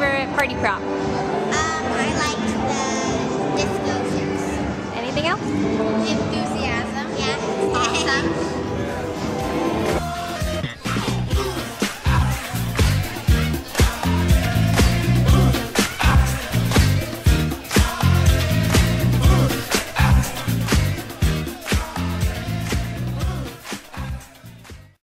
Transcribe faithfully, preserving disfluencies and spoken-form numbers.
favorite party prop? Um, I like the disco shoes. Anything else? Enthusiasm. Yeah. Awesome.